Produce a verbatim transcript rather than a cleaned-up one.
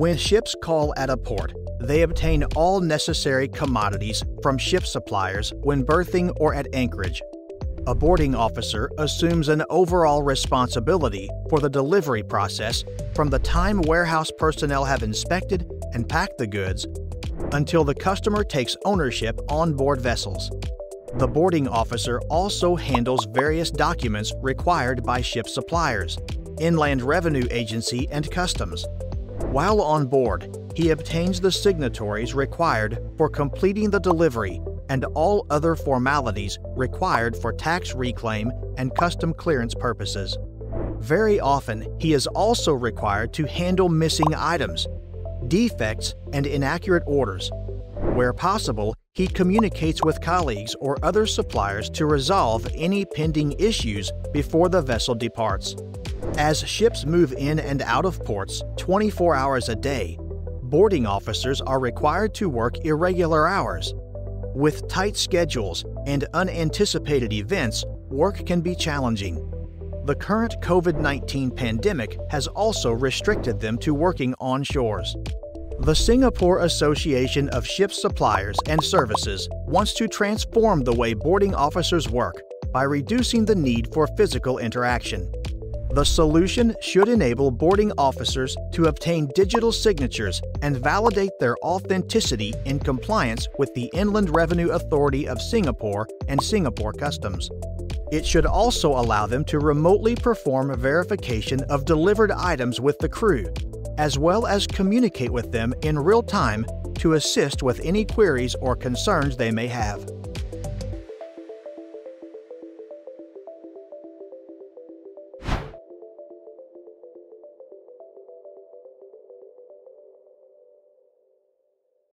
When ships call at a port, they obtain all necessary commodities from ship suppliers when berthing or at anchorage. A boarding officer assumes an overall responsibility for the delivery process from the time warehouse personnel have inspected and packed the goods until the customer takes ownership on board vessels. The boarding officer also handles various documents required by ship suppliers, Inland Revenue Agency, and Customs. While on board, he obtains the signatories required for completing the delivery and all other formalities required for tax reclaim and custom clearance purposes. Very often, he is also required to handle missing items, defects, and inaccurate orders. Where possible, he communicates with colleagues or other suppliers to resolve any pending issues before the vessel departs. As ships move in and out of ports twenty-four hours a day, boarding officers are required to work irregular hours. With tight schedules and unanticipated events, work can be challenging. The current COVID nineteen pandemic has also restricted them to working on shores. The Singapore Association of Ship Suppliers and Services wants to transform the way boarding officers work by reducing the need for physical interaction. The solution should enable boarding officers to obtain digital signatures and validate their authenticity in compliance with the Inland Revenue Authority of Singapore and Singapore Customs. It should also allow them to remotely perform verification of delivered items with the crew, as well as communicate with them in real time to assist with any queries or concerns they may have.